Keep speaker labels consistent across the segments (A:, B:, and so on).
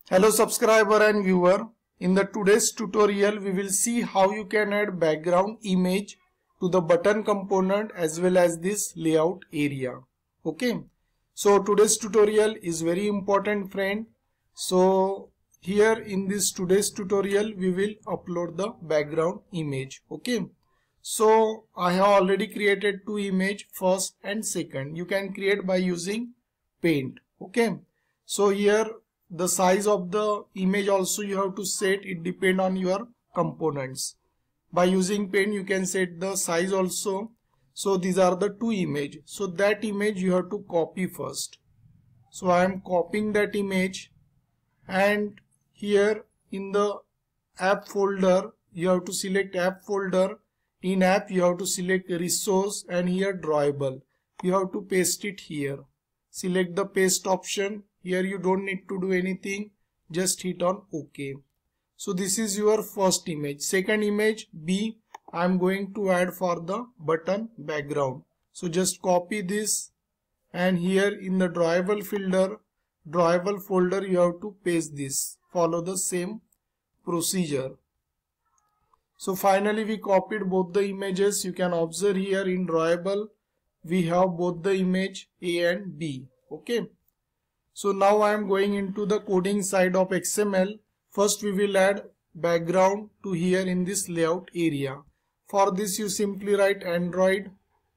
A: Hello subscriber and viewer. In the today's tutorial we will see how you can add background image to the button component as well as this layout area. Okay. So today's tutorial is very important, friend. So here in this today's tutorial we will upload the background image. Okay. So I have already created two images, first and second. You can create by using paint. Okay. So here the size of the image also you have to set. It depend on your components. By using paint you can set the size also. So these are the two images. So that image you have to copy first. So I am copying that image, and here in the app folder you have to select app folder. In app you have to select resource, and here drawable. You have to paste it here. Select the paste option. Here you don't need to do anything, just hit on OK. So this is your first image. Second image B, I am going to add for the button background. So just copy this, and here in the drawable folder you have to paste this. Follow the same procedure. So finally we copied both the images. You can observe here in drawable we have both the image A and B. Okay. So now I am going into the coding side of XML. First we will add background to here in this layout area. For this you simply write Android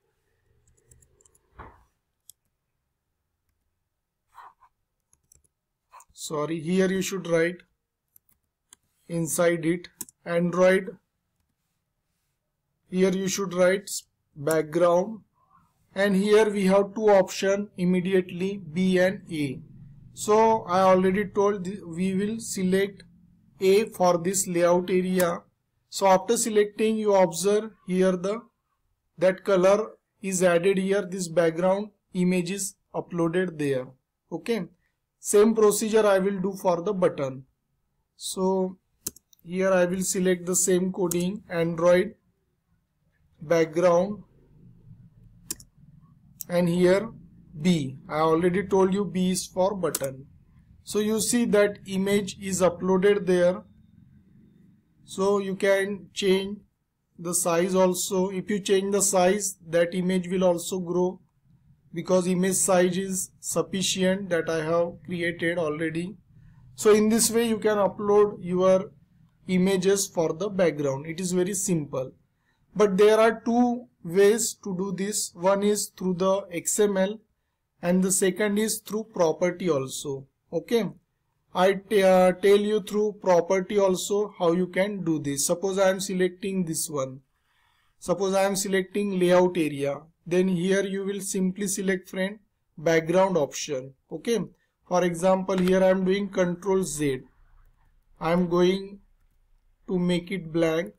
A: here you should write inside it Android. Here you should write background, and here we have two options immediately, B and A. So I already told we will select A for this layout area. So after selecting, you observe here that color is added here. This background image is uploaded there. Okay. Same procedure I will do for the button. So here I will select the same coding, Android background, and here B. I already told you B is for button. So you see that image is uploaded there. So you can change the size also. If you change the size, that image will also grow, because image size is sufficient that I have created already. So in this way you can upload your images for the background. It is very simple. But there are two ways to do this. One is through the XML, and the second is through property also. Okay. I tell you through property also how you can do this. Suppose I am selecting this one. Suppose I am selecting layout area. Then here you will simply select, friend, background option. Okay. For example, here I am doing Ctrl Z. I am going to make it blank.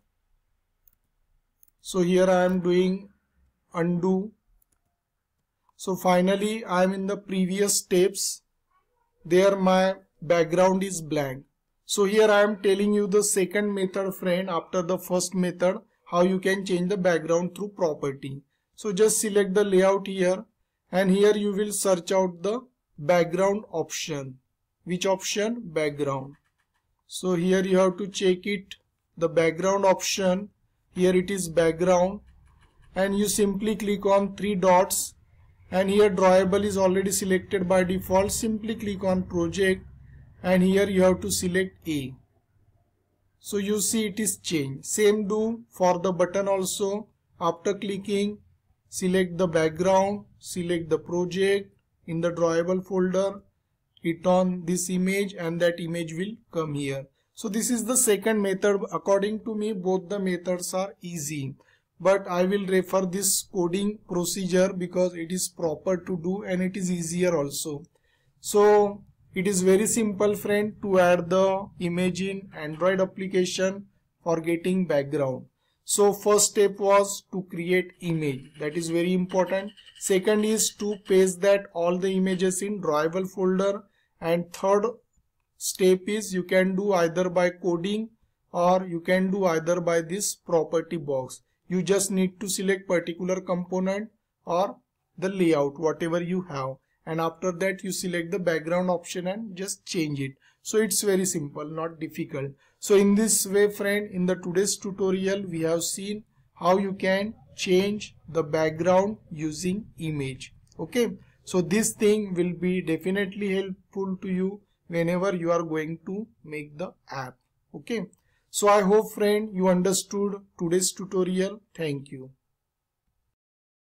A: So here I am doing undo. So finally I am in the previous steps. There my background is blank. So here I am telling you the second method, friend, after the first method, how you can change the background through property. So just select the layout here, and here you will search out the background option. Which option? Background. So here you have to check it, the background option. Here it is background, and you simply click on three dots, and here drawable is already selected by default. Simply click on project, and here you have to select A. So you see it is changed. Same do for the button also. After clicking, select the background, select the project in the drawable folder, hit on this image, and that image will come here. So this is the second method. According to me, both the methods are easy, but I will refer this coding procedure because it is proper to do and it is easier also. So it is very simple, friend, to add the image in Android application for getting background. So first step was to create image. That is very important. Second is to paste that all the images in drawable folder, and third step is you can do either by coding or you can do either by this property box. You just need to select particular component or the layout, whatever you have, and after that you select the background option and just change it. So it's very simple, not difficult. So in this way friend, in the today's tutorial we have seen how you can change the background using image. Okay, so this thing will be definitely helpful to you whenever you are going to make the app. Okay, so I hope friend you understood today's tutorial. Thank you.